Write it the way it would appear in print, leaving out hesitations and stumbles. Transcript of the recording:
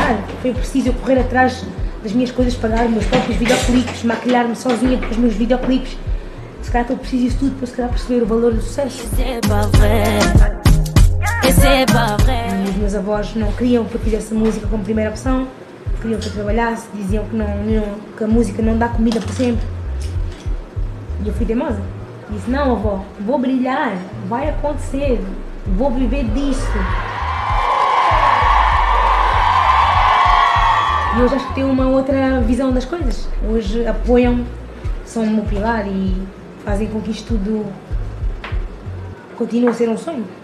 brilhar. Foi preciso eu correr atrás das minhas coisas, pagar os meus próprios videoclipes, maquilhar-me sozinha com os meus videoclipes. Se calhar eu preciso disso tudo para se calhar perceber o valor do sucesso. E os meus avós não queriam que eu fizesse música como primeira opção, queriam que eu trabalhasse, diziam que a música não dá comida para sempre. E eu fui teimosa. Disse, não avó, vou brilhar, vai acontecer, vou viver disso. E hoje acho que tenho uma outra visão das coisas. Hoje apoiam-me, são o meu pilar e fazem com que isto tudo continue a ser um sonho.